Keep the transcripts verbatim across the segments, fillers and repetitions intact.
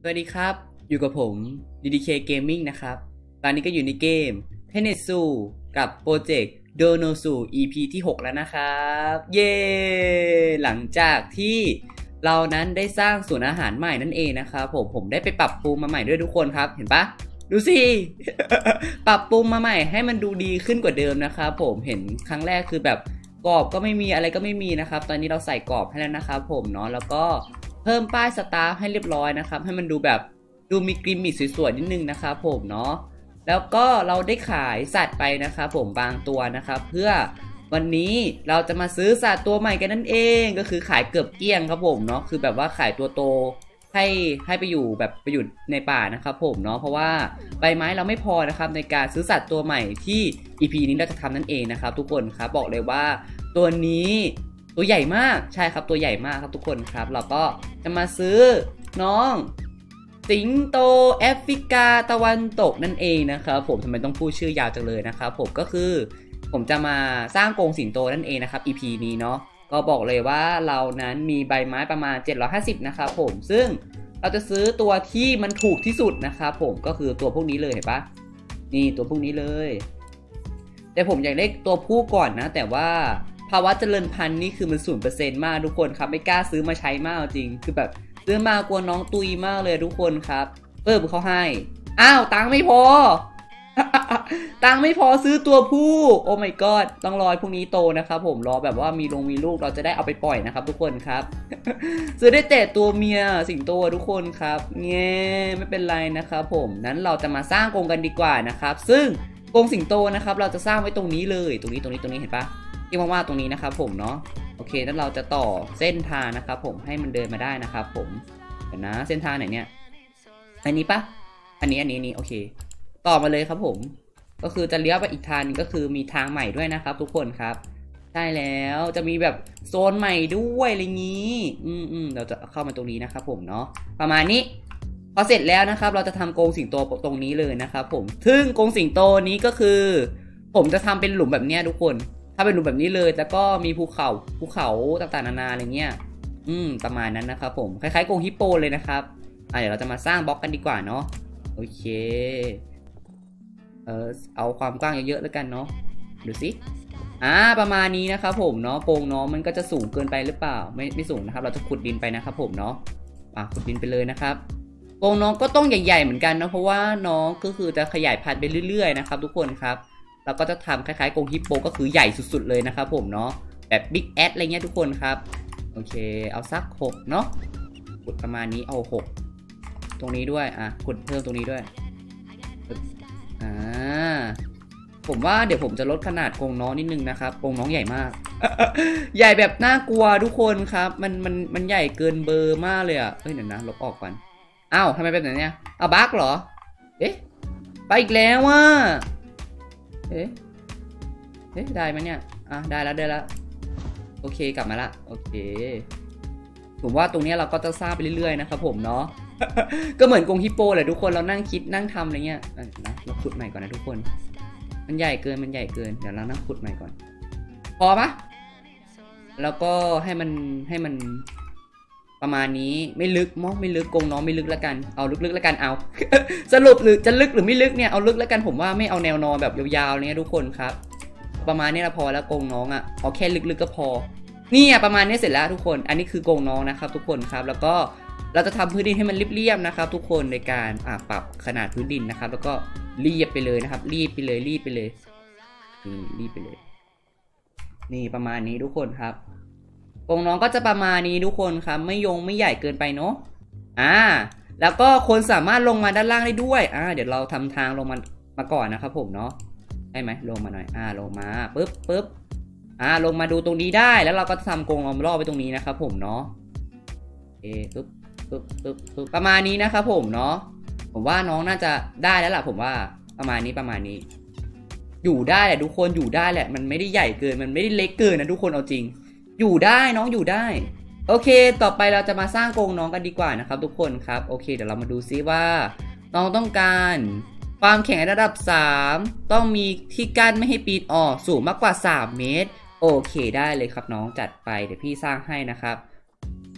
สวัสดีครับอยู่กับผม ดี ดี เค Gaming นะครับตอนนี้ก็อยู่ในเกม Tenetsu กับโปรเจกต์ Donosu อี พี ที่ หก แล้วนะครับเย้หลังจากที่เรานั้นได้สร้างสวนอาหารใหม่นั่นเองนะครับผมผมได้ไปปรับปรุงมาใหม่ด้วยทุกคนครับเห็นปะดูสิ ปรับปรุงมาใหม่ให้มันดูดีขึ้นกว่าเดิมนะครับผมเห็นครั้งแรกคือแบบกรอบก็ไม่มีอะไรก็ไม่มีนะครับตอนนี้เราใส่กรอบให้แล้วนะครับผมเนาะแล้วก็เพิ่มป้ายสตาฟให้เรียบร้อยนะครับให้มันดูแบบดูมีกริมมิคสวยๆนิดนึงนะครับผมเนาะแล้วก็เราได้ขายสัตว์ไปนะครับผมบางตัวนะครับเพื่อวันนี้เราจะมาซื้อสัตว์ตัวใหม่กันนั่นเองก็คือขายเกือบเกลี้ยงครับผมเนาะคือแบบว่าขายตัวโตให้ให้ไปอยู่แบบไปอยู่ในป่านะครับผมเนาะเพราะว่าใบไม้เราไม่พอนะครับในการซื้อสัตว์ตัวใหม่ที่ อี พี นี้เราจะทำนั่นเองนะครับทุกคนครับบอกเลยว่าตัวนี้ตัวใหญ่มากใช่ครับตัวใหญ่มากครับทุกคนครับเราก็จะมาซื้อน้องสิงโตแอฟริกาตะวันตกนั่นเองนะครับผมทำไมต้องพูดชื่อยาวจังเลยนะครับผมก็คือผมจะมาสร้างกรงสิงโตนั่นเองนะครับ อี พี นี้เนาะก็บอกเลยว่าเรานั้นมีใบไม้ประมาณเจ็ดร้อยห้าสิบนะครับผมซึ่งเราจะซื้อตัวที่มันถูกที่สุดนะครับผมก็คือตัวพวกนี้เลยเห็นปะนี่ตัวพวกนี้เลยแต่ผมอยากได้ตัวผู้ก่อนนะแต่ว่าภาวะเจริญพันธุ์นี่คือมันศูนย์เปอร์เซ็นต์มากทุกคนครับไม่กล้าซื้อมาใช้มากจริงคือแบบซื้อมากลัวน้องตุยมากเลยทุกคนครับเพิ่มเขาให้อ้าวตังค์ไม่พอ ตังค์ไม่พอซื้อตัวผู้โอ้ my god ต้องรอพวกนี้โตนะครับผมรอแบบว่ามีลงมีลูกเราจะได้เอาไปปล่อยนะครับทุกคนครับ ซื้อได้แต่ตัวเมียสิงโตทุกคนครับเงี้ยไม่เป็นไรนะครับผมนั้นเราจะมาสร้างกรงกันดีกว่านะครับซึ่งกรงสิงโตนะครับเราจะสร้างไว้ตรงนี้เลยตรงนี้ตรงนี้ตรงนี้เห็นปะที่ว่างๆตรงนี้นะครับผมเนาะโอเคนั้นเราจะต่อเส้นทางนะครับผมให้มันเดินมาได้นะครับผมเดี๋ยวนะเส้นทางไหนเนี่ยอันนี้ปะอันนี้อันนี้นี่โอเคต่อมาเลยครับผมก็คือจะเลี้ยวไปอีกทางนึงก็คือมีทางใหม่ด้วยนะครับทุกคนครับใช่แล้วจะมีแบบโซนใหม่ด้วยอะไรงี้อืมอืมเราจะเข้ามาตรงนี้นะครับผมเนาะประมาณนี้พอเสร็จแล้วนะครับเราจะทำกรงสิงโตตรงนี้เลยนะครับผมซึ่งกรงสิงโตนี้ก็คือผมจะทำเป็นหลุมแบบนี้ทุกคนถ้าเป็นหลุมแบบนี้เลยแล้วก็มีภูเขาภูเขาต่างๆนานาอะไรเงี้ยอืมประมาณนั้นนะครับผมคล้ายๆกรงฮิปโปเลยนะครับอ่ะเดี๋ยวเราจะมาสร้างบล็อกกันดีกว่าเนาะโอเคเออเอาความกว้างเยอะๆแล้วกันเนาะดูสิอ่าประมาณนี้นะครับผมเนาะโปรงน้องมันก็จะสูงเกินไปหรือเปล่าไม่ไม่สูงนะครับเราจะขุดดินไปนะครับผมเนาะอ่ะขุดดินไปเลยนะครับโปรงน้องก็ต้องใหญ่ๆเหมือนกันนะเพราะว่าน้องก็คือจะขยายพันธุ์ไปเรื่อยๆนะครับทุกคนครับเราก็จะทำคล้ายๆกรงฮิปโปก็คือใหญ่สุดๆเลยนะครับผมเนาะแบบบิ๊กแอดอะไรเงี้ยทุกคนครับโอเคเอาสักหกเนาะขุดประมาณนี้เอาหกตรงนี้ด้วยอ่ะขุดเพิ่มตรงนี้ด้วยอ่าผมว่าเดี๋ยวผมจะลดขนาดกรงน้องนิดนึงนะครับกรงน้องใหญ่มาก ใหญ่แบบน่ากลัวทุกคนครับมันมันมันใหญ่เกินเบอร์มากเลยอ่ะเฮ้ยเดี๋ยวนะลบออกก่อนอ้าวทำไมเป็นแบบนี้อ้าวบั๊กเหรอเอ๊ะไปอีกแล้วว่ะเอ๊ะเอ๊ะได้ไหมเนี่ยอ่ะได้แล้วได้แล้วโอเคกลับมาละโอเคผมว่าตรงนี้เราก็จะสร้างไปเรื่อยๆนะครับผมเนาะ ก็เหมือนกรงฮิปโปแหละทุกคนเรานั่งคิดนั่งทำอะไรเงี้ยนะเราขุดใหม่ก่อนนะทุกคนมันใหญ่เกินมันใหญ่เกินเดี๋ยวเรานั่งขุดใหม่ก่อนพอปะแล้วก็ให้มันให้มันประมาณนี้ไม่ลึกมอกไม่ลึกกรงน้องไม่ลึกแล้วกันเอาลึกๆแล้วกันเอา สรุปหรือจะลึกหรือไม่ลึกเนี่ยเอาลึกแล้วกันผมว่าไม่เอาแนวนอนแบบยาวๆเนี่ยทุกคนครับประมาณนี้เราพอแล้วกรงน้องอ่ะเอาแค่ลึกๆก็พอนี่อ่ะประมาณนี้เสร็จแล้วทุกคนอันนี้คือกรงน้องนะครับทุกคนครับแล้วก็เราจะทำพื้นดินให้มันเรียบๆนะครับทุกคนในการอ่าปรับขนาดพื้นดินนะครับแล้วก็เรียบไปเลยนะครับรีบไปเลยรีบไปเลยนี่รีบไปเลยนี่ประมาณนี้ทุกคนครับกรงน้องก็จะประมาณนี้ทุกคนครับไม่ยงไม่ใหญ่เกินไปเนาะอ่าแล้วก็คนสามารถลงมาด้านล่างได้ด้วยอ่าเดี๋ยวเราทำทางลงมามาก่อนนะครับผมเนาะได้ไหมลงมาหน่อยอ่าลงมาปึ๊บปึ๊บอ่าลงมาดูตรงนี้ได้แล้วเราก็ทำกรงล้อมรอบไปตรงนี้นะครับผมเนาะเอปึ๊บปึ๊บปึ๊บปึ๊บประมาณนี้นะครับผมเนาะผมว่าน้องน่าจะได้แล้วล่ะผมว่าประมาณนี้ประมาณนี้อยู่ได้แหละทุกคนอยู่ได้แหละมันไม่ได้ใหญ่เกินมันไม่ได้เล็กเกินนะทุกคนเอาจริงอยู่ได้น้องอยู่ได้โอเคต่อไปเราจะมาสร้างกรงน้องกันดีกว่านะครับทุกคนครับโอเคเดี๋ยวเรามาดูซิว่าน้องต้องการความแข็งระดับสามต้องมีที่กั้นไม่ให้ปีนออกสูงมากกว่าสามเมตรโอเคได้เลยครับน้องจัดไปเดี๋ยวพี่สร้างให้นะครับ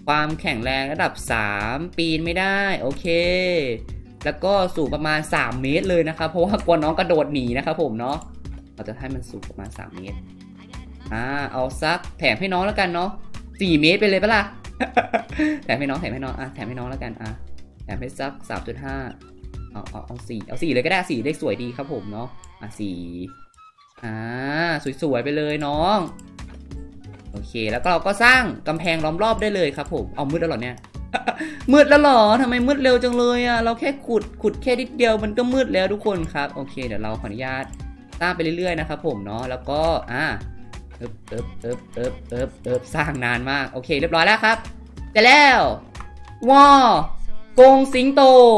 ความแข็งแรงระดับสามปีนไม่ได้โอเคแล้วก็สูงประมาณสามเมตรเลยนะครับเพราะว่ากลัวน้องกระโดดหนีนะครับผมเนาะเราจะให้มันสูงประมาณสามเมตรอ่าเอาซักแถมให้น้องแล้วกันเนาะสี่เมตรไปเลยปะล่ะ แถมให้น้องแถมให้น้องอ่ะแถมให้น้องแล้วกันอ่ะแถมให้ซักสามจุดห้าเอาเอาเอาสี่เอาสี่เลยก็ได้สี่เลขสวยดีครับผมเนาะอ่ะสี่อ่าสวยๆไปเลยน้องโอเคแล้วก็เราก็สร้างกำแพงล้อมรอบได้เลยครับผมเอามืดแล้วเหรอเนี่ย มืดแล้วเหรอทำไมมืดเร็วจังเลยอ่ะเราแค่ขุดขุดแค่นิดเดียวมันก็มืดแล้วทุกคนครับโอเคเดี๋ยวเราขออนุญาตสร้างไปเรื่อยๆนะครับผมเนาะแล้วก็อ่าเอิบเอิบเอิบเอิบเอิบเอิบสร้างนานมากโอเคเรียบร้อยแล้วครับเสร็จแล้วว้าวกงสิงโต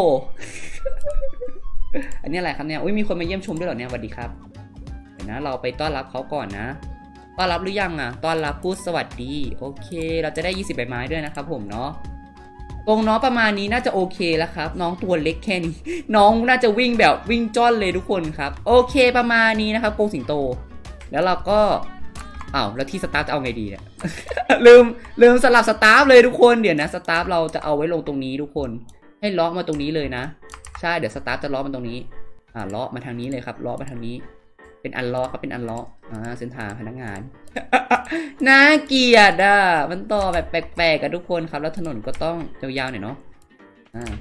อันนี้อะไรครับเนี่ยอุ้ยมีคนมาเยี่ยมชมด้วยเหรอเนี่ยสวัสดีครับเดี๋ยวนะเราไปต้อนรับเขาก่อนนะต้อนรับหรือยังอ่ะต้อนรับพูดสวัสดีโอเคเราจะได้ยี่สิบใบไม้ด้วยนะครับผมเนาะกงน้องประมาณนี้น่าจะโอเคแล้วครับน้องตัวเล็กแค่นี้น้องน่าจะวิ่งแบบวิ่งจ้อนเลยทุกคนครับโอเคประมาณนี้นะครับกงสิงโตแล้วเราก็อ้าวแล้วที่สตาร์ทจะเอาไงดีเนี่ย ลืมลืมสลับสตาร์ทเลยทุกคนเดี๋ยวนะสตาร์ทเราจะเอาไว้ลงตรงนี้ทุกคนให้ล็อกมาตรงนี้เลยนะใช่เดี๋ยวสตาร์ทจะล็อกมันตรงนี้อ่าล็อกมาทางนี้เลยครับล็อกมาทางนี้เป็นอันล็อกครับเป็นอันล็อกอ่าเส้นทางพนักงาน น่าเกลียดอ่ะมันต่อแบบแปลกๆกันทุกคนครับแล้วถนนก็ต้องยาวๆหน่อยเนาะอ่า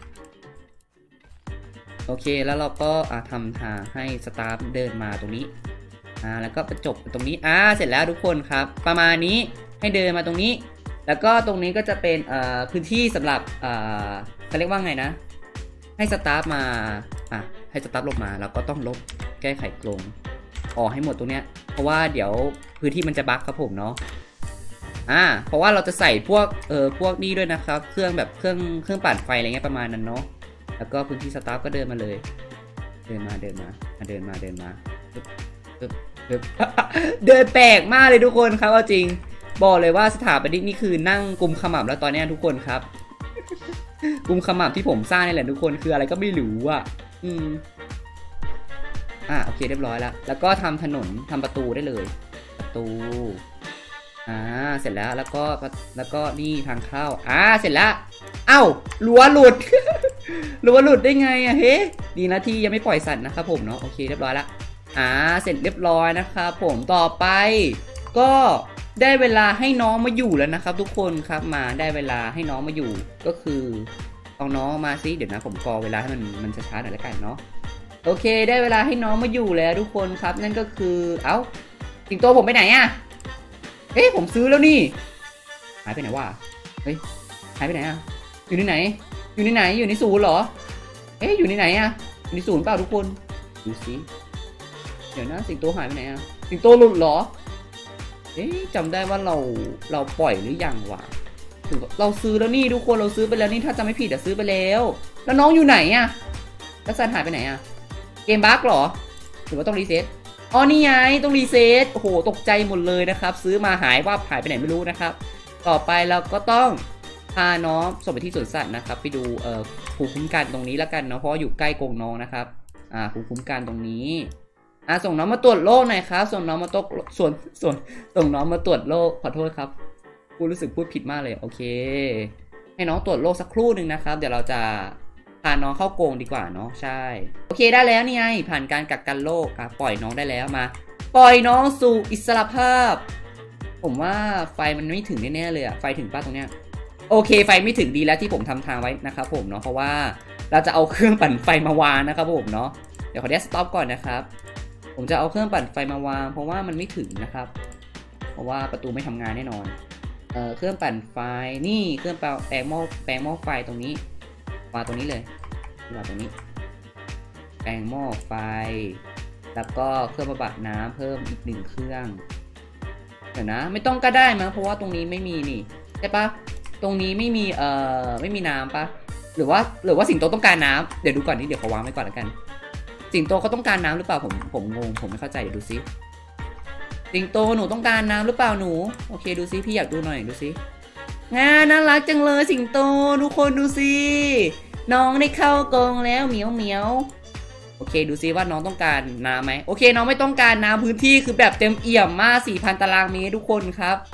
โอเคแล้วเราก็อ่าทำทางให้สตาร์ทเดินมาตรงนี้อ่าแล้วก็ประจบตรงนี้อ่าเสร็จแล้วทุกคนครับประมาณนี้ให้เดินมาตรงนี้แล้วก็ตรงนี้ก็จะเป็นเอ่อพื้นที่สำหรับเอ่อเขาเรียกว่าไงนะให้สตาร์ทมาอ่ะให้สตาร์ทลงมาแล้วก็ต้องลบแก้ไขกรงออกให้หมดตรงเนี้ยเพราะว่าเดี๋ยวพื้นที่มันจะบั๊กครับผมเนาะอ่าเพราะว่าเราจะใส่พวกเอ่อพวกนี้ด้วยนะครับเครื่องแบบเครื่องเครื่องปั่นไฟอะไรเงี้ยประมาณนั้นเนาะแล้วก็พื้นที่สตาร์ทก็เดินมาเลยเดินมาเดินมาเดินมาเดินมาเดินแปลกมากเลยทุกคนครับเอาจริงบอกเลยว่าสถาปนิกนี่คือนั่งกุมขมับแล้วตอนนี้ทุกคนครับ กุมขมับที่ผมสร้างนี่แหละทุกคนคืออะไรก็ไม่รู้อ่ะอืมอ่ะโอเคเรียบร้อยแล้วแล้วก็ทำถนนทำประตูได้เลยประตูอ่าเสร็จแล้วแล้วก็แล้วก็นี่ทางเข้าอ่าเสร็จแล้วเอ้ารั้วหลุด รั้วหลุดได้ไงอะเฮ้ดีนะที่ยังไม่ปล่อยสัตว์นะครับผมเนาะโอเคเรียบร้อยแล้วอ่าเสร็จเรียบร้อยนะครับผมต่อไปก็ได้เวลาให้น้องมาอยู่แล้วนะครับทุกคนครับมาได้เวลาให้น้องมาอยู่ก็คือเอาน้องมาซิเดี๋ยวนะผมกอเวลาให้มันมันช้าๆหน่อยแล้วกันเนาะโอเคได้เวลาให้น้องมาอยู่แล้วทุกคนครับนั่นก็คือเอ้าสิงโตผมไปไหนอะเอ๊ะผมซื้อแล้วนี่หายไปไหนวะเฮ้ยหายไปไหนอะอยู่ในไหนอยู่ในไหนอยู่ในศูนย์เหรอเอ๊ะอยู่ในไหนอะอยู่ในศูนย์เปล่าทุกคนดูซิเดี๋ยวนะสิงโตหายไปไหนอะสิงโตหลุดเหรอเอ๊ะจำได้ว่าเราเราปล่อยหรือยังวะถึงเราซื้อแล้วนี่ทุกคนเราซื้อไปแล้วนี่ถ้าจำไม่ผิดแต่ซื้อไปแล้วแล้วน้องอยู่ไหนอะแล้วซันหายไปไหนอะเกมบั๊กเหรอหรือว่าต้องรีเซ็ตอ๋อนี่ไงต้องรีเซ็ตโอ้โหตกใจหมดเลยนะครับซื้อมาหายว่าหายไปไหนไม่รู้นะครับต่อไปเราก็ต้องพาน้องส่งไปที่สวนสัตว์นะครับไปดูเอ่อภูมิคุ้มกันตรงนี้แล้วกันเนาะเพราะอยู่ใกล้กรงน้องนะครับอ่าภูมิคุ้มกันตรงนี้อ่าส่งน้องมาตรวจโรคหน่อยครับส่งน้องมาตรวจส่วนส่วนส่งน้องมาตรวจโรคขอโทษครับพูดรู้สึกพูดผิดมากเลยโอเคให้น้องตรวจโรคสักครู่หนึ่งนะครับเดี๋ยวเราจะพาน้องเข้ากรงดีกว่าเนาะใช่โอเคได้แล้วนี่ไงผ่านการกักกันโรคอ่ะปล่อยน้องได้แล้วมาปล่อยน้องสู่อิสรภาพผมว่าไฟมันไม่ถึงแน่ๆเลยอะไฟถึงป้าตรงเนี้ยโอเคไฟไม่ถึงดีแล้วที่ผมทำทางไว้นะครับผมเนาะเพราะว่าเราจะเอาเครื่องปั่นไฟมาวางนะครับผมเนาะเดี๋ยวขอเดี๋ยวสต็อปก่อนนะครับผมจะเอาเครื่องปั่นไฟมาวางเพราะว่ามันไม่ถึงนะครับเพราะว่าประตูไม่ทำงานแน่นอนเอ่อเครื่องปั่นไฟนี่เครื่องแปลงหม้อแปลงหม้อไฟตรงนี้วางตรงนี้เลยวางตรงนี้แปลงหม้อไฟแล้วก็เครื่องบำบัดน้ำเพิ่มอีกหนึ่งเครื่องเดี๋ยวนะไม่ต้องก็ได้มั้งเพราะว่าตรงนี้ไม่มีนี่ใช่ปะตรงนี้ไม่มีเอ่อไม่มีน้ำปะหรือว่าหรือว่าสิงโตต้องการน้ำเดี๋ยวดูก่อนนี่เดี๋ยวขอวางไว้ก่อนแล้วกันสิงโตเขาต้องการน้ำหรือเปล่าผมผมงงผมไม่เข้าใจเดี๋ยวดูซิสิงโตหนูต้องการน้ำหรือเปล่าหนูโอเคดูซิพี่อยากดูหน่อยดูซิงานน่ารักจังเลยสิงโตทุกคนดูซิน้องได้เข้ากรงแล้วเหมียวเหมียวโอเคดูซิว่าน้องต้องการน้ำไหมโอเคน้องไม่ต้องการน้ำพื้นที่คือแบบเต็มเอี่ยมมาก สี่พัน ตารางเมตรทุกคนครับ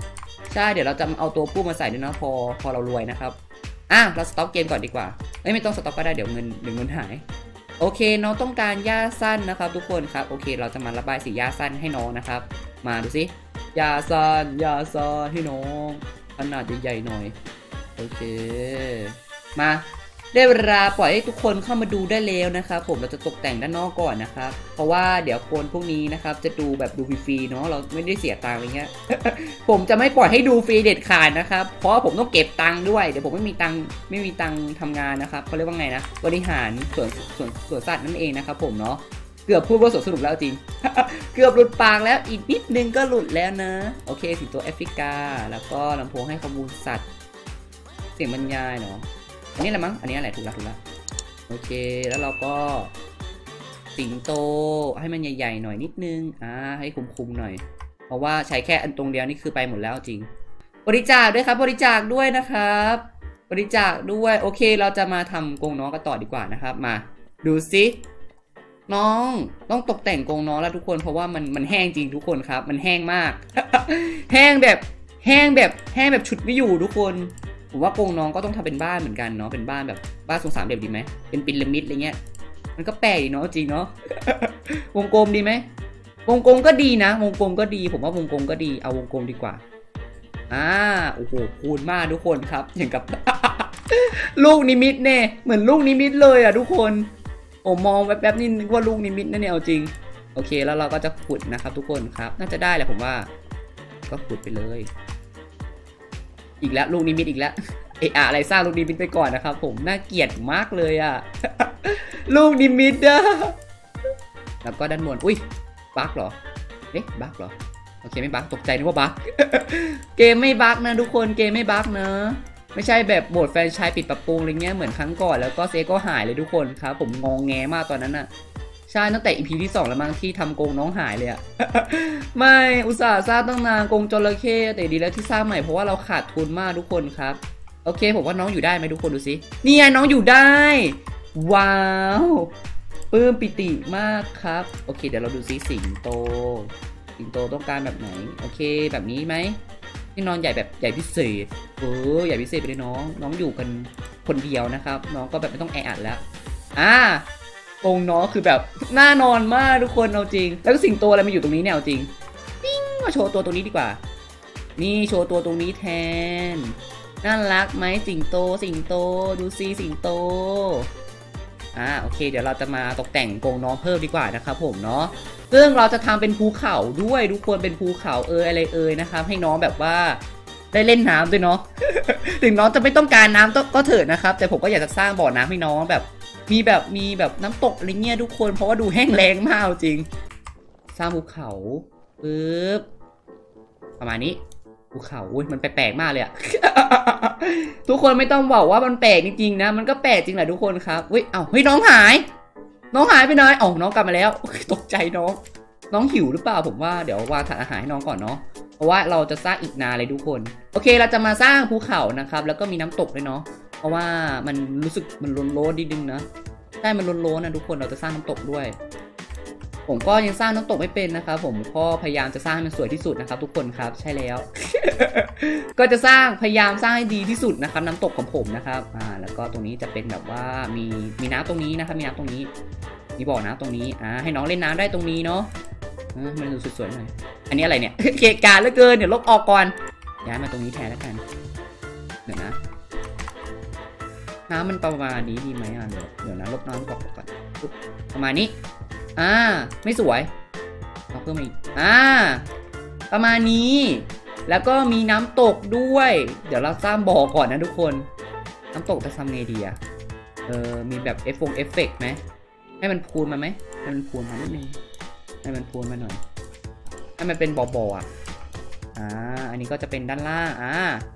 ใช่เดี๋ยวเราจะเอาตัวผู้มาใส่ด้วยนะพอพอเรารวยนะครับอ่ะเราสต็อปเกมก่อนดีกว่าไม่ไม่ต้องสต็อปก็ได้เดี๋ยวเงินเดี๋ยวเงินหายโอเคน้องต้องการหญ้าสั้นนะครับทุกคนครับโอเคเราจะมาระบายสีหญ้าสั้นให้น้องนะครับมาดูสิหญ้าสั้นหญ้าสั้นให้น้องขนาดใหญ่ๆหน่อยโอเคมาได้เวลาปล่อยให้ทุกคนเข้ามาดูได้แล้วนะครับผมเราจะตกแต่งด้านนอกก่อนนะครับเพราะว่าเดี๋ยวคนพวกนี้นะครับจะดูแบบดูฟรีๆเนาะเราไม่ได้เสียตังค์อะไรเงี้ย ผมจะไม่ปล่อยให้ดูฟรีเด็ดขาดนะครับเพราะผมต้องเก็บตังค์ด้วยเดี๋ยวผมไม่มีตังค์ไม่มีตังค์ทำงานนะครับเขาเรียกว่าไงนะบริหารสวนสวนสวนสัตว์นั่นเองนะครับผมเนาะเกือบพูดว่าสวนสนุกแล้วจริง เกือบหลุดปากแล้วอีกนิดนึงก็หลุดแล้วนะโอเคสิงโตแอฟริกาแล้วก็ลำโพงให้ข้อมูลสัตว์เสียงบรรยายเนาะอันนี้แหละมั้งอันนี้อะไรถูกละถูกละโอเคแล้วเราก็สิงโตให้มันใหญ่ๆหน่อยนิดนึงอ่าให้คุมๆหน่อยเพราะว่าใช้แค่อันตรงเดียวนี่คือไปหมดแล้วจริงบริจาคด้วยครับบริจาคด้วยนะครับบริจาคด้วยโอเคเราจะมาทำกรงน้องกันต่อดีกว่านะครับมาดูซิน้องต้องตกแต่งกรงน้องแล้วทุกคนเพราะว่ามันมันแห้งจริงทุกคนครับมันแห้งมาก แห้งแบบแห้งแบบแห้งแบบฉุดไม่อยู่ทุกคนผมว่ากรงน้องก็ต้องทำเป็นบ้านเหมือนกันเนาะเป็นบ้านแบบบ้านทรงสามเหลี่ยมดีไหมเป็นพีระมิดอะไรเงี้ยมันก็แปลกดีเนาะจริงเนาะ วงกลมดีไหมวงกลมก็ดีนะวงกลมก็ดีผมว่าวงกลมก็ดีเอาวงกลมดีกว่าอ่าโอ้โหคูณมากทุกคนครับอย่างกับ ลูกนิมิตเน่เหมือนลูกนิมิตเลยอ่ะทุกคนผมมองแวบๆนี่นึกว่าลูกนิมิตนั่นเนี่ยเอาจริงโอเคแล้วเราก็จะขุดนะครับทุกคนครับน่าจะได้แหละผมว่าก็ขุดไปเลยอีกแล้วลูกนิมิตอีกแล้วเอะอะไรสร้างลูกนิมิตไปก่อนนะครับผมน่าเกลียดมากเลยอ่ะ ลูกนิมิตอะแล้วก็ด้านบนอุ้ยบั๊กเหรอเอ๊ะบั๊กเหรอโอเคไม่บั๊กตกใจนึกว่าบั๊ก เกมไม่บั๊กนะทุกคนเกมไม่บั๊กนะไม่ใช่แบบโหมดแฟรนไชส์ปิดปรับปรุงอะไรเงี้ยเหมือนครั้งก่อนแล้วก็เซก็หายเลยทุกคนครับผมงงแงมากตอนนั้นอะใช่ตั้งแต่ อี พี ที่สองแล้วมั้งที่ทำกรงน้องหายเลยอะ ไม่อุตส่าห์สร้างตั้งนานกรงจระเข้แต่ดีแล้วที่สร้างใหม่เพราะว่าเราขาดทุนมากทุกคนครับโอเคผมว่าน้องอยู่ได้ไหมทุกคนดูสินี่ไงน้องอยู่ได้ว้าวปลื้มปิติมากครับโอเคเดี๋ยวเราดูซิสิงโตสิงโตต้องการแบบไหนโอเคแบบนี้ไหมที่นอนใหญ่แบบใหญ่พิเศษเออใหญ่พิเศษไปเลยน้องน้องอยู่กันคนเดียวนะครับน้องก็แบบไม่ต้องแออัดแล้วอ่ากรงน้องคือแบบน่านอนมากทุกคนเอาจริงแล้วก็สิงโตอะไรมาอยู่ตรงนี้เนี่ยเอาจริงปิ้งมาโชว์ตัวตรงนี้ดีกว่านี่โชว์ตัวตรงนี้แทนน่ารักไหมสิงโตสิงโตดูซิสิงโตอ่าโอเคเดี๋ยวเราจะมาตกแต่งกรงน้องเพิ่มดีกว่านะครับผมเนาะซึ่งเราจะทำเป็นภูเขาด้วยทุกคนเป็นภูเขาเอยอะไรเอยนะครับให้น้องแบบว่าได้เล่นน้ำด้วยเนาะ ถึงน้องจะไม่ต้องการน้ำก็เถิดนะครับแต่ผมก็อยากจะสร้างบ่อน้ำให้น้องแบบมีแบบมีแบบน้ำตกอะไรเงี้ยทุกคนเพราะว่าดูแห้งแล้งมากจริงสร้างภูเขาปึ๊บประมาณนี้ภูเขาอุ้ยมันแปลกๆมากเลยอะ ทุกคนไม่ต้องบอกว่ามันแปลกจริงๆนะมันก็แปลกจริงแหละทุกคนครับอุ้ยเอ้าเฮ้ยน้องหายน้องหายไปไหนอ๋อน้องกลับมาแล้วตกใจน้องน้องหิวหรือเปล่าผมว่าเดี๋ยววางถาดอาหารให้น้องก่อนเนาะเพราะว่าเราจะสร้างอีกนานเลยทุกคนโอเคเราจะมาสร้างภูเขานะครับแล้วก็มีน้ำตกด้วยเนาะเพราะว่ามันรู้สึกมันล้นโล้นนิดนึงนะใช่มันล้นโล้นนะทุกคนเราจะสร้างน้ำตกด้วยผมก็ยังสร้างน้ำตกไม่เป็นนะครับผมก็พยายามจะสร้างให้มันสวยที่สุดนะครับทุกคนครับใช่แล้ว ก็จะสร้างพยายามสร้างให้ดีที่สุดนะครับน้ำตกของผมนะครับอ่าแล้วก็ตรงนี้จะเป็นแบบว่ามีมีน้ำตรงนี้นะครับมีน้ำตรงนี้มีบ่อน้ำตรงนี้อ่าให้น้องเล่นน้ำได้ตรงนี้เนาะมันดูสวยๆหน่อยอันนี้อะไรเนี่ย เกะกะเหลือเกินเดี๋ยวลบออกก่อนย้ายมาตรงนี้แทนแล้วกันเดี๋ยวนะน้ำมันประมาณนี้ดีไหมอ่ะเดี๋ยวเดี๋ยวนะลบน้ำก่อนก่อนประมาณนี้อ่าไม่สวยเอาเพิ่มมาอีกอ่าประมาณนี้แล้วก็มีน้ำตกด้วยเดี๋ยวเราสร้างบ่อก่อนนะทุกคนน้ำตกจะทำไงดีอ่ะเออมีแบบเอฟฟงเอฟเฟกต์ไหมให้มันพูนมาไหมให้มันพูนมานิดนึงให้มันพูนมาหน่อยให้มันเป็นบ่อๆอ่ะอ่าอันนี้ก็จะเป็นด้านล่างอ่า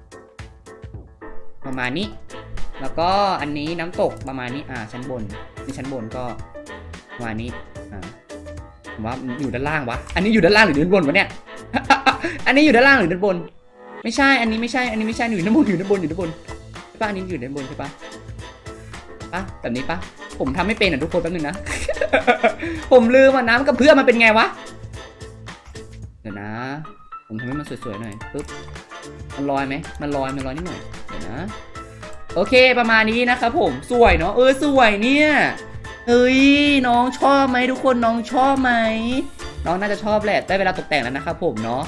ประมาณนี้แล้วก็อันนี้น้ำตกประมาณนี้อ่าชั้นบนนี่ชั้นบนก็ประมาณนี้อ่าผมว่าอยู่ด้านล่างวะอันนี้อยู่ด้านล่างหรือด้านบนวะเนี่ย อันนี้อยู่ด้านล่างหรือด้านบนไม่ใช่อันนี้ไม่ใช่อันนี้ไม่ใช่อยู่ด้านบนอยู่ด้านบนอยู่ด้านบนใช่ปะอันนี้อยู่ด้านบนใช่ปะปะแบบนี้ปะผมทำไม่เป็นอ่ะทุกคนแป๊บนึงนะ ผมลืมอ่ะน้ำกับเพื่อมันเป็นไงวะเดี๋ยวนะผมทำให้มันสวยๆหน่อยปึ๊บมันลอยไหมมันลอยมันลอยนิดหน่อยเดี๋ยวนะโอเคประมาณนี้นะครับผมสวยเนาะเออสวยเนี่ยเฮ้ยน้องชอบไหมทุกคนน้องชอบไหมน้องน่าจะชอบแหละได้เวลาตกแต่งแล้วนะครับผมเนาะ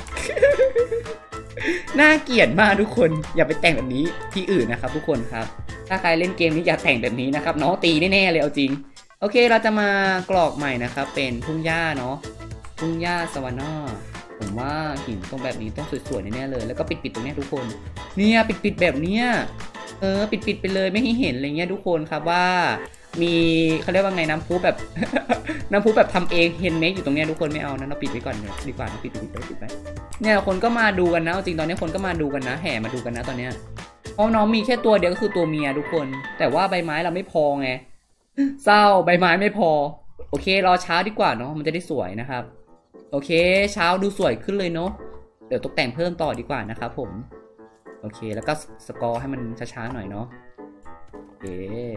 น่าเกลียดมากทุกคนอย่าไปแต่งแบบนี้ที่อื่นนะครับทุกคนครับถ้าใครเล่นเกมนี้อย่าแต่งแบบนี้นะครับน้องตีแน่ๆเลยเอาจริงโอเคเราจะมากรอกใหม่นะครับเป็นทุ่งหญ้าเนาะทุ่งหญ้าสวาน่าผมว่าหินตรงแบบนี้ต้องสวยๆแน่ๆเลยแล้วก็ปิดๆตรงนี้ทุกคนเนี่ยปิดๆแบบเนี้ยเออปิดๆไปเลยไม่ให้เห็นอะไรเงี้ยทุกคนครับว่ามีเขาเรียกว่าไงน้ำพุแบบ น้ำพุแบบทำเองเฮนเมดอยู่ตรงนี้ทุกคนไม่เอานะเราปิดไว้ก่อนดีกว่าเราปิดปิดไปปิดไปเนี่ยคนก็มาดูกันนะจริงตอนนี้คนก็มาดูกันนะแห่มาดูกันนะตอนเนี้ยเพราะน้องมีแค่ตัวเดียวก็คือตัวเมียทุกคนแต่ว่าใบไม้เราไม่พอไงเศร้าใบไม้ไม่พอโอเครอเช้าดีกว่าเนาะมันจะได้สวยนะครับโอเคเช้าดูสวยขึ้นเลยเนาะเดี๋ยวตกแต่งเพิ่มต่อดีกว่านะครับผมโอเคแล้วก็สกอร์ให้มันช้าๆหน่อยเนาะโอเค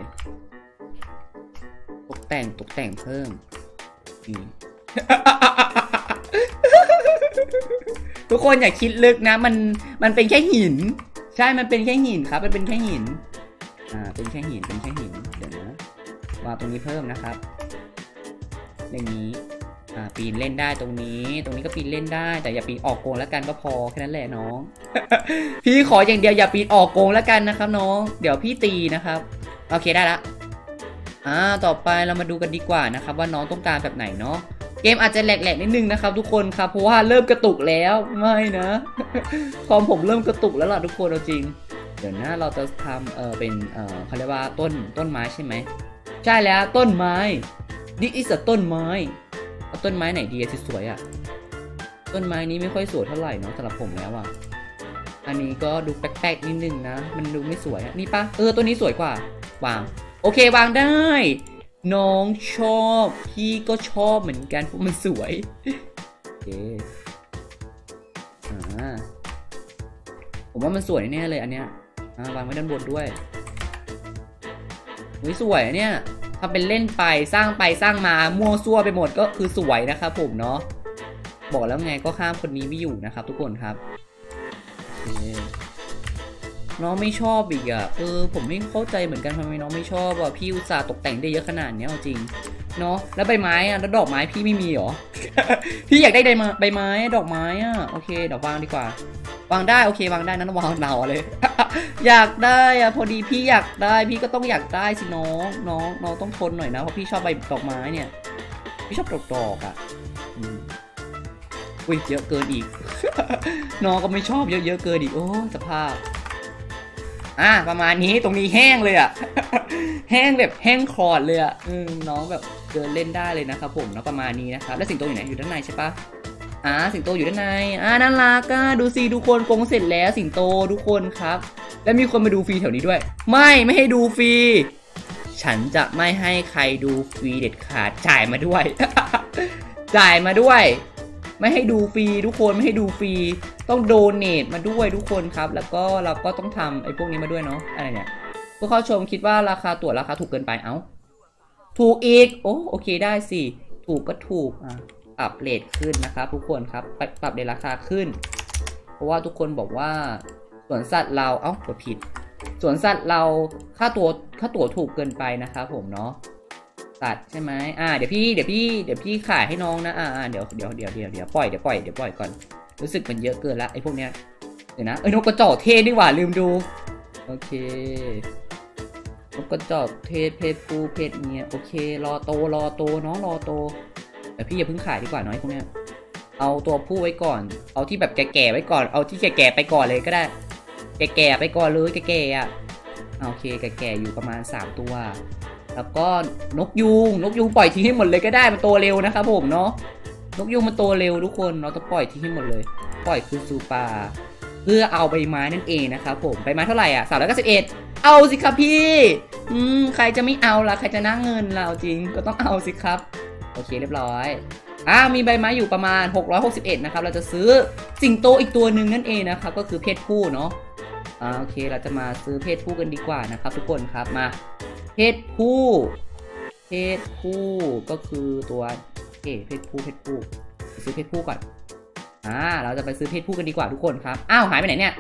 ตกแต่งตกแต่งเพิ่ม ทุกคนอย่าคิดลึกนะมันมันเป็นแค่หินใช่มันเป็นแค่หินครับมันเป็นแค่หินอ่าเป็นแค่หินเป็นแค่หินเดี๋ยวนะวางตรงนี้เพิ่มนะครับอย่างนี้อ่าปีนเล่นได้ตรงนี้ตรงนี้ก็ปีนเล่นได้แต่อย่าปีนออกโกงแล้วกันก็พอแค่นั้นแหละน้อง พี่ขออย่างเดียวอย่าปีนออกโกงแล้วกันนะครับน้องเดี๋ยวพี่ตีนะครับโอเคได้ละอ่าต่อไปเรามาดูกันดีกว่านะครับว่าน้องต้องการแบบไหนเนาะเกมอาจจะแหลกๆนิดนึงนะครับทุกคนครับเพราะว่าเริ่มกระตุกแล้วไม่นะคอมผมเริ่มกระตุกแล้วล่ะทุกคนเอาจริงเดี๋ยวนะเราจะทำเออเป็นเออเขาเรียกว่าต้นต้นไม้ใช่ไหมใช่แล้วต้นไม้ This is a ต้นไม้เอาต้นไม้ไหนดีที่สวยอ่ะต้นไม้นี้ไม่ค่อยสวยเท่าไหร่เนาะสำหรับผมแล้วอ่ะอันนี้ก็ดูแปลกๆนิดนึงนะมันดูไม่สวยนี่ปะเออตัวนี้สวยกว่าวางโอเควางได้น้องชอบพี่ก็ชอบเหมือนกันเพราะมันสวยโอเคอ่าผมว่ามันสวยแน่เลยอันเนี้ยวางไว้ด้านบนด้วยเฮ้ยสวยเนี่ยทำเป็นเล่นไปสร้างไปสร้างมามั่วซั่วไปหมดก็คือสวยนะครับผมเนาะบอกแล้วไงก็ข้ามคนนี้ไม่อยู่นะครับทุกคนครับโอเคน้องไม่ชอบอีกอ่ะเออผมไม่เข้าใจเหมือนกันทำไมน้องไม่ชอบอ่ะพี่อุตส่าห์ตกแต่งได้เยอะขนาดนี้จริงเนาะแล้วใบไม้อ่ะแล้วดอกไม้พี่ไม่มีหรอ พี่อยากได้ใบไม้ดอกไม้อ่ะโอเคเดี๋ยววางดีกว่าวางได้โอเควางได้นั้นวางเหนาเลย อยากได้อ่ะพอดีพี่อยากได้พี่ก็ต้องอยากได้สิน้องน้องน้องต้องทนหน่อยนะเพราะพี่ชอบใบดอกไม้เนี่ยพี่ชอบดอกดอกอ่ะอุ้ยเยอะเกินอีก น้องก็ไม่ชอบเยอะๆเกินอีกโอ้สภาพอ่ะประมาณนี้ตรงนี้แห้งเลยอ่ะ แห้งแบบแห้งคลอดเลยอ่ะอืมน้องแบบเดินเล่นได้เลยนะครับผมเนาะประมาณนี้นะครับแล้วสิงโตอยู่ไหนอยู่ด้านในใช่ปะอ่าสิงโตอยู่ด้านในอ่าน่ารักอ่ะดูสิทุกคนกงเสร็จแล้วสิงโตทุกคนครับแล้วมีคนมาดูฟรีแถวนี้ด้วยไม่ไม่ให้ดูฟรีฉันจะไม่ให้ใครดูฟรีเด็ดขาดจ่ายมาด้วย จ่ายมาด้วยไม่ให้ดูฟรีทุกคนไม่ให้ดูฟรีต้องโดเนทมาด้วยทุกคนครับแล้วก็เราก็ต้องทำไอ้พวกนี้มาด้วยเนาะอะไรเนี่ยผู้เข้าชมคิดว่าราคาตั๋วราคาถูกเกินไปเอ้าถูกอีกโอ้โอเคได้สิถูกก็ถูกอ่ะปรับเรทขึ้นนะครับทุกคนครับปรับในราคาขึ้นเพราะว่าทุกคนบอกว่าสวนสัตว์เราเอ้ากดผิดสวนสัตว์เราค่าตั๋วค่าตั๋วถูกเกินไปนะครับผมเนาะสัตว์ใช่ไหมอ่าเดี๋ยวพี่เดี๋ยวพี่เดี๋ยวพี่ขายให้น้องนะอ่าเดี๋ยวเดี๋ยวเดี๋ยวเดี๋ยวเดี๋ยวปล่อยเดี๋ยวปล่อยเดี๋ยวปล่อยก่อนรู้สึกมันเยอะเกินละไอ้พวกเนี้ยเดี๋ยวนะเอ้ยนกกระจอกเทศนี่หว่าลืมดูโอเคนกกระจอกเทศเพศผู้เพศเมียโอเครอโตรอโตน้องรอโตแต่พี่อย่าเพิ่งขายดีกว่าน้อยพวกเนี้ยเอาตัวผู้ไว้ก่อนเอาที่แบบแก่ๆไว้ก่อนเอาที่แก่ๆไปก่อนเลยก็ได้แก่ๆไปก่อนเลยแก่ๆอ่ะโอเคแก่ๆอยู่ประมาณสามตัวแล้วก็นกยูงนกยูงปล่อยทิ้งให้หมดเลยก็ได้มันโตเร็วนะครับผมเนาะนกยูงมันโตเร็วทุกคนเราต้องปล่อยทิ้งให้หมดเลยปล่อยคืนสู่ป่าเพื่อเอาใบไม้นั่นเองนะครับผมใบไม้เท่าไหร่อ่ะสามร้อยเก้าสิบเอ็ดเอาสิครับพี่อืมใครจะไม่เอาล่ะใครจะน่าเงินเราจริงก็ต้องเอาสิครับโอเคเรียบร้อยอ่ามีใบไม้อยู่ประมาณหกร้อยหกสิบเอ็ดนะครับเราจะซื้อสิงโตอีกตัวหนึ่งนั่นเองนะครับก็คือเพศผู้เนาะอ่าโอเคเราจะมาซื้อเพศผู้กันดีกว่านะครับทุกคนครับมาเพศผู้เพศผู้ก็คือตัวโอเคเพศผู้เพศผู้ซื้อเพศผู้ก่อนอ่าเราจะไปซื้อเพศผู้กันดีกว่าทุกคนครับอ้าวหายไปไหนเนี่ย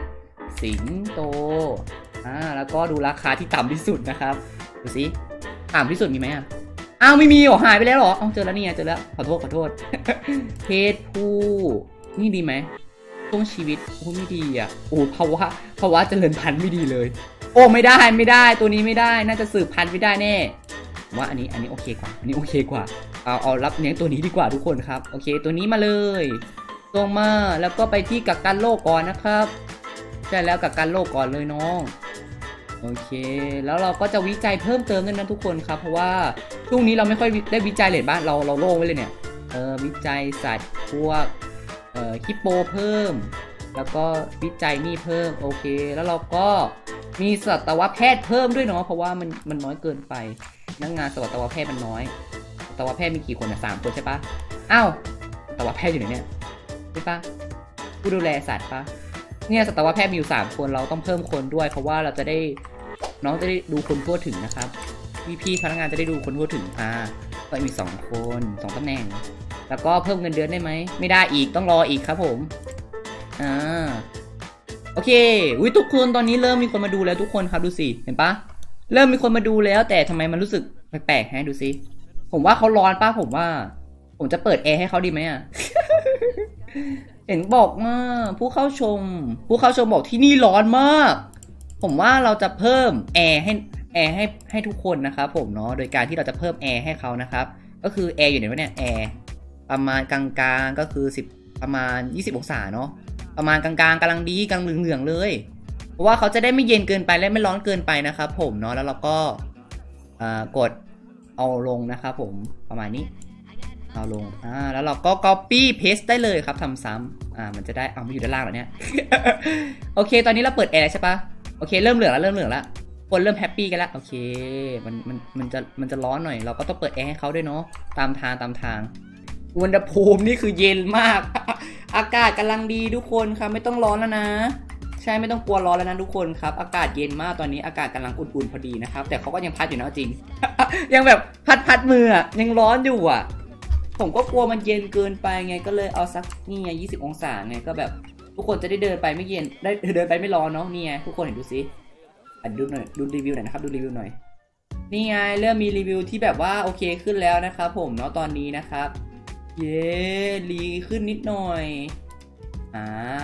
สิงโตอ่าแล้วก็ดูราคาที่ต่ำที่สุดนะครับดูสิต่ำที่สุดมีไหมอ่ะอ้าวไม่มีหรอหายไปแล้วหรออ๋อเจอแล้วนี่ไงเจอแล้วขอโทษขอโทษ เพศผู้นี่ดีไหมช่วงชีวิตโอ้ไม่ดีอ่ะโอ้ภาวะภาวะเจริญพันธุ์ไม่ดีเลยโอ้ไม่ได้ไม่ได้ตัวนี้ไม่ได้น่าจะสืบพันธุ์ไม่ได้แน่ว่าอันนี้อันนี้โอเคกว่าอันนี้โอเคกว่าเอาเอารับเลี้ยงตัวนี้ดีกว่าทุกคนครับโอเคตัวนี้มาเลยตรงมาแล้วก็ไปที่กักกันโรคก่อนนะครับใช่แล้วกักกันโรคก่อนเลยน้องโอเคแล้วเราก็จะวิจัยเพิ่มเติมด้วยนะทุกคนครับเพราะว่าช่วงนี้เราไม่ค่อยได้วิจัยเลยบ้านเราเราโล่งไว้เลยเนี่ยเออวิจัยสัตว์พวกเอ่อฮิปโปเพิ่มแล้วก็วิจัยนี่เพิ่มโอเคแล้วเราก็มีสัตวแพทย์เพิ่มด้วยเนาะเพราะว่ามันมันน้อยเกินไปนักงานสัตวแพทย์มันน้อยสัตวแพทย์มีกี่คนอะสามคนใช่ปะอ้าวสัตวแพทย์อยู่ไหนเนี่ยใช่ปะผู้ดูแลสัตว์ปะเนี่ยสัตวแพทย์มีอยู่สามคนเราต้องเพิ่มคนด้วยเพราะว่าเราจะได้น้องจะได้ดูคนทั่วถึงนะครับพี่พี่พนักงานจะได้ดูคนทั่วถึงอ่าก็มีสองคนสองตำแหน่งแล้วก็เพิ่มเงินเดือนได้ไหมไม่ได้อีกต้องรออีกครับผมอ่าโอเคอุ้ยทุกคนตอนนี้เริ่มมีคนมาดูแล้วทุกคนครับดูสิเห็นปะเริ่มมีคนมาดูแล้วแต่ทำไมมันรู้สึกแปลกๆฮะดูสิผมว่าเขาร้อนป้าผมว่าผมจะเปิดแอร์ให้เขาดีไหมอ่ะ เห็นบอกว่าผู้เข้าชมผู้เข้าชมบอกที่นี่ร้อนมากผมว่าเราจะเพิ่มแอร์ให้แอร์ให้ให้ทุกคนนะครับผมเนาะโดยการที่เราจะเพิ่มแอร์ให้เขานะครับก็คือแอร์อยู่ไหนวะเนี่ยแอร์ประมาณกลางๆก็คือสิบประมาณยี่สิบองศาเนาะประมาณกลางๆกำลังดีกำลังเหลืองๆเลยเพราะว่าเขาจะได้ไม่เย็นเกินไปและไม่ร้อนเกินไปนะครับผมเนาะแล้วเราก็กดเอาลงนะครับผมประมาณนี้เอาลงอ่าแล้วเราก็ copy paste ได้เลยครับทำซ้ำอ่ามันจะได้เอามาอยู่ด้านล่างแล้วเนี่ย โอเคตอนนี้เราเปิดแอร์ใช่ปะโอเคเริ่มเหลืองแล้วเริ่มเหลืองแล้วคนเริ่มแฮปปี้กันแล้วโอเคมันมันมันจะมันจะร้อนหน่อยเราก็ต้องเปิดแอร์ให้เขาด้วยเนาะตามทางตามทางอุณหภูมินี่คือเย็นมาก อากาศกำลังดีทุกคนครับไม่ต้องร้อนแล้วนะใช่ไม่ต้องกลัวร้อนแล้วนะทุกคนครับอากาศเย็นมากตอนนี้อากาศกำลังอุ่นๆพอดีนะครับแต่เขาก็ยังพัดอยู่นะจริง ยังแบบพัดพัดมืออ่ะยังร้อนอยู่อ่ะผมก็กลัวมันเย็นเกินไปไงก็เลยเอาสักนี่ไงยี่สิบองศาไงก็แบบทุกคนจะได้เดินไปไม่เย็นได้เดินไปไม่ร้อนเนาะนี่ไงทุกคนเห็นดูสิอ่ะดูหน่อยดูรีวิวหน่อยนะครับดูรีวิวหน่อยนี่ไงเริ่มมีรีวิวที่แบบว่าโอเคขึ้นแล้วนะครับผมเนาะตอนนี้นะครับเย้รีขึ้นนิดหน่อยอ่า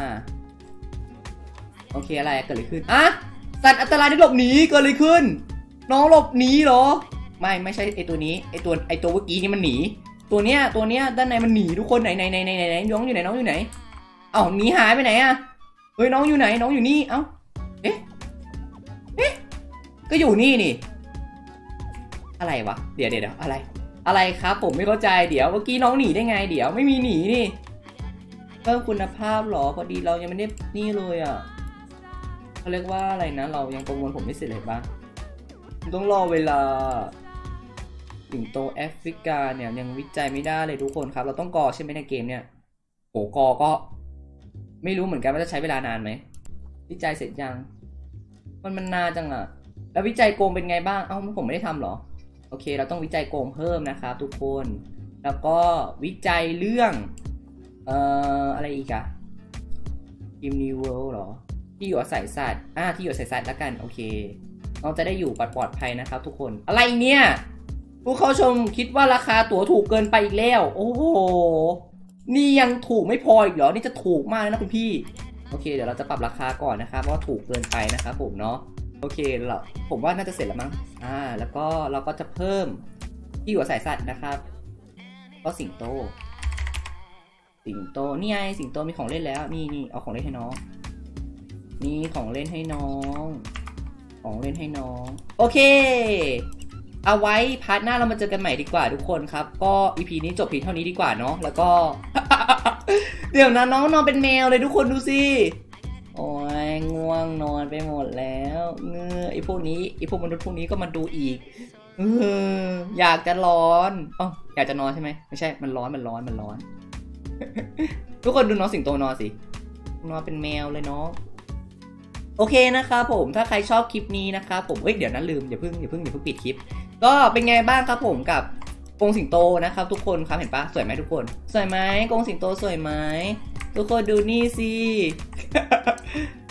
โอเคอะไรเกิดอะไรขึ้นอ่ะสัตว์อันตรายได้หลบหนีเกิดอะไรขึ้นน้องหลบหนีเหรอไม่ไม่ใช่ไอตัวนี้ไอตัวไอตัวเมื่อกี้นี่มันหนีตัวเนี้ยตัวเนี้ยด้านในมันหนีทุกคนไหนไหนไหนไหนไหนน้องอยู่ไหนน้องอยู่ไหนเอ้าหนีหายไปไหนอะเฮ้ยน้องอยู่ไหนน้องอยู่นี่เอ้าเอ๊ะเอ๊ะก็อยู่นี่นี่อะไรวะเดี๋ยวเดี๋ยวอะไรอะไรครับผมไม่เข้าใจเดี๋ยวเมื่อกี้น้องหนีได้ไงเดี๋ยวไม่มีหนีนี่เพิ่มคุณภาพหรอพอดีเรายังไม่ได้นี่เลยอ่ะเขาเรียกว่าอะไรนะเรายังประมวลผมไม่เสร็จเลยปะต้องรอเวลาสิงโตแอฟริกาเนี่ยยังวิจัยไม่ได้เลยทุกคนครับเราต้องกอใช่ไหมในเกมเนี่ยโหกอก็ไม่รู้เหมือนกันว่าจะใช้เวลานานไหมวิจัยเสร็จยังมันมันนานจังอะแล้ววิจัยโกงเป็นไงบ้างเอ้าผมไม่ได้ทำหรอโอเคเราต้องวิจัยโกงเพิ่มนะครับทุกคนแล้วก็วิจัยเรื่องเอ่ออะไรอีกอะกิมนิวเวิลด์หรอที่อยู่อาศัยสัตว์อ่าที่อยู่อาศัยสัตว์แล้วกันโอเคเราจะได้อยู่ปลอดภัยนะครับทุกคนอะไรเนี่ยผู้เข้าชมคิดว่าราคาตั๋วถูกเกินไปอีกแล้วโอ้โหนี่ยังถูกไม่พออีกเหรอนี่จะถูกมากนะคุณพี่โอเคเดี๋ยวเราจะปรับราคาก่อนนะครับเพราะว่าถูกเกินไปนะครับผมเนาะโอเคเราผมว่าน่าจะเสร็จแล้วมั้งอ่าแล้วก็เราก็จะเพิ่มที่อยู่อาศัยสัตว์นะครับก็สิงโตสิงโตนี่ไงสิงโตมีของเล่นแล้วนี่นี่เอาของเล่นให้น้องนี่ของเล่นให้น้องของเล่นให้น้องโอเคเอาไว้พาร์ทหน้าเรามาเจอกันใหม่ดีกว่าทุกคนครับก็ อี พี นี้จบเพียงเท่านี้ดีกว่าเนาะแล้วก็ เดี๋ยวนะน้องนอนเป็นแมวเลยทุกคนดูสิโอ้ยง่วงนอนไปหมดแล้วเงือไอพวกนี้ไอพวกมนุษย์พวกนี้ก็มาดูอีกเอออยากจะร้อนอ๋ออยากจะนอนใช่ไหมไม่ใช่มันร้อนมันร้อนมันร้อน ทุกคนดูน้องสิงโตนอนสินอนเป็นแมวเลยเนาะโอเคนะครับผมถ้าใครชอบคลิปนี้นะครับผมเอ้ยเดี๋ยวนั้นลืมอย่าเพิ่งอย่าเพิ่งอย่าเพิ่งปิดคลิปก็เป็นไงบ้างครับผมกับกรงสิงโตนะครับทุกคนครับเห็นปะสวยไหมทุกคนสวยไหมกรงสิงโตสวยไหมทุกคนดูนี่สิ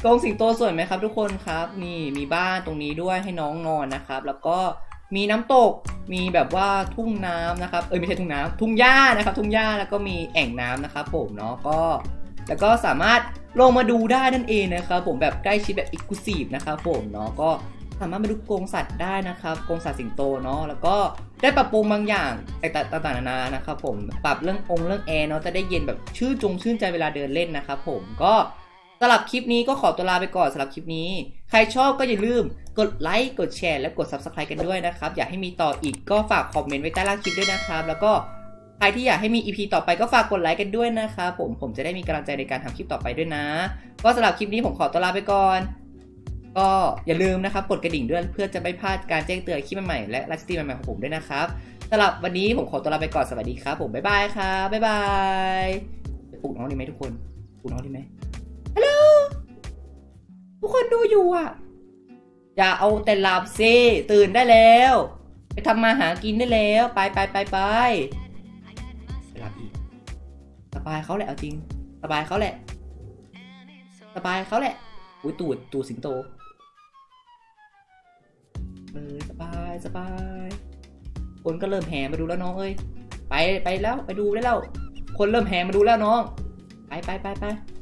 กรงสิงโตสวยไหมครับทุกคนครับนี่มีบ้านตรงนี้ด้วยให้น้องนอนนะครับแล้วก็มีน้ำตกมีแบบว่าทุ่งน้ำนะครับเออไม่ใช่ทุ่งน้ำทุ่งหญ้านะครับทุ่งหญ้าแล้วก็มีแอ่งน้ำนะครับผมเนาะก็แล้วก็สามารถลงมาดูได้นั่นเองนะครับผมแบบใกล้ชิดแบบอิกลูซีฟนะครับผมเนาะก็สามารถมาดูกรงสัตว์ได้นะครับกรงสัตว์สิงโตเนาะแล้วก็ได้ปรับปรุงบางอย่างต่างๆนานานะครับผมปรับเรื่ององค์เรื่องแอร์เนาะจะได้เย็นแบบชื่นจงชื่นใจเวลาเดินเล่นนะครับผมก็สำหรับคลิปนี้ก็ขอตัวลาไปก่อนสำหรับคลิปนี้ใครชอบก็อย่าลืมกดไลค์กดแชร์และกด ซับสไครบ์ กันด้วยนะครับอยากให้มีต่ออีกก็ฝากคอมเมนต์ไว้ใต้ล่างคลิปด้วยนะครับแล้วก็ใครที่อยากให้มี อี พี ต่อไปก็ฝากกดไลค์กันด้วยนะครับผมผมจะได้มีกำลังใจในการทำคลิปต่อไปด้วยนะก็สำหรับคลิปนี้ผมขอตัวลาไปก่อนก็อย่าลืมนะครับกดกระดิ่งด้วยเพื่อจะไม่พลาดการแจ้งเตือนคลิปใหม่ๆและไลฟ์สตรีมใหม่ๆของผมด้วยนะครับสำหรับวันนี้ผมขอตัวลาไปก่อนสวัสดีครับผมบ๊ายบายครับบ๊ายบายจะปลุกน้องดีไหมทุกคนปลุกน้องดีไหมฮัลโหลทุกคนดูอยู่อ่ะอย่าเอาแต่หลับซิตื่นได้แล้วไปทำมาหากินได้แล้วไปไปไปไปหลับอีกสบายเขาแหละเอาจริงสบายเขาแหละสบายเขาแหละอุ้ยตูดตูดสิงโตเออสบายสบายคนก็เริ่มแห่มาดูแล้วน้องเอ้ยไปไปแล้วไปดูได้แล้วคนเริ่มแห่มาดูแล้วน้องไปไปไปไป